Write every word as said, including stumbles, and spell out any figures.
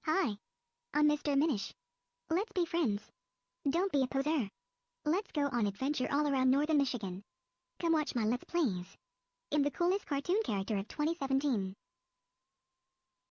Hi, I'm mister Minish. Let's be friends. Don't be a poser. Let's go on adventure all around northern Michigan. Come watch my Let's Plays. I'm the coolest cartoon character of twenty seventeen.